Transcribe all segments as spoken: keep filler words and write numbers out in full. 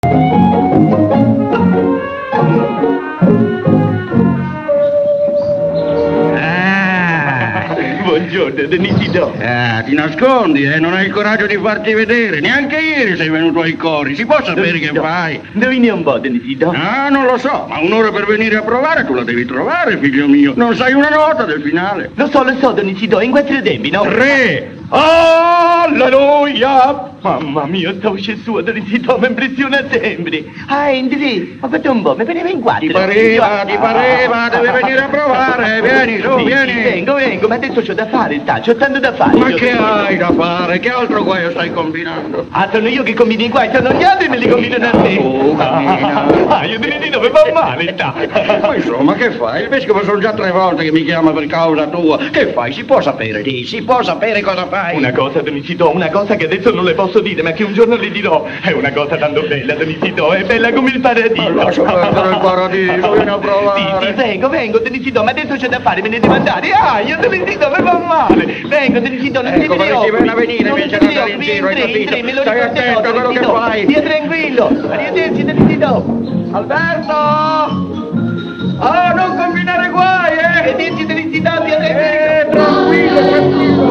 Buongiorno, Denisito. Ah, ti nascondi, eh? Non hai il coraggio di farti vedere. Neanche ieri sei venuto ai cori. Si può sapere Denisito. che fai? Indovini un po', Denisito. Ah, non lo so, ma un'ora per venire a provare tu la devi trovare, figlio mio. Non sai una nota del finale. Lo so, lo so, Denisito, in questi tempi, no? Re! Alleluia! Mamma mia, sta uscendo su, Denisito, mi impressiona sempre. Ah, Indri, ma guarda un po', mi veniva in quattro. Ti pareva, ti pareva, devi venire a provare. Vieni, su, Sì, vieni. sì, vengo, vengo, ma adesso c'ho da fare, sta, c'ho tanto da fare. Ma c'ho che tanto- hai da fare? Che altro guaio stai combinando? Ah, sono io che combino i guai, sono gli altri me li combinano a te. Oh, cammina. Ah, io Denisito, mi fa male, sta. Ma insomma, che fai? Il vescovo sono già tre volte che mi chiama per causa tua. Che fai? Si può sapere, di, si può sapere cosa fai. Una cosa, Denisito, una cosa che adesso non le posso dire, ma che un giorno le dirò. È una cosa tanto bella, Denisito, è bella come il paradiso. Lascia perdere il paradiso, vieni a provare. Sì, sì, vengo, vengo, Denisito, ma adesso c'è da fare, me ne devo andare. Ah, io Denisito, mi fa male. Vengo, Denisito, non Ecco, ti come si viene a venire non invece ti di andare in giro, hai preoccupi, capito? entri, me lo Stai ricorderò, attento a quello che Denisito. fai. Stia tranquillo. Arrivederci, Denisito. Alberto! Oh, non combinare guai, eh! Arrivederci, Denisito, stia Eh, tranquillo. tranquillo, tranquillo.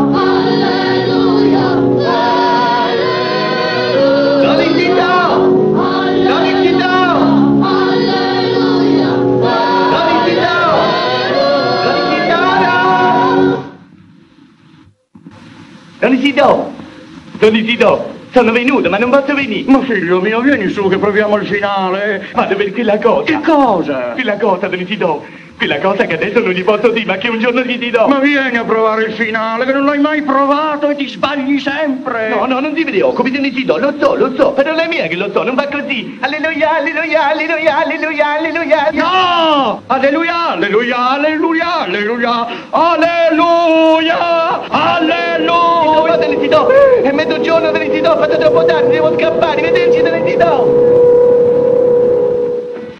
Denisito! Denisito! Denisito! Denisito! Sono venuto, ma non posso venire! Ma figlio mio, vieni su che proviamo il finale. Vado per quella cosa! Che cosa? Quella cosa, Denisito! Quella cosa che adesso non gli posso dire, ma che un giorno gli dirò! Ma vieni a provare il finale, che non l'hai mai provato e ti sbagli sempre. No, no, non ti preoccupi, Denisito, lo so, lo so, però è mia che lo so, non va così! Alleluia, alleluia, alleluia, alleluia, alleluia! No! Alleluia, alleluia, alleluia, alleluia, alleluia, alleluia. Denisito, è mezzogiorno, Denisito, ho fatto troppo tardi, devo scappare, vederci, Denisito!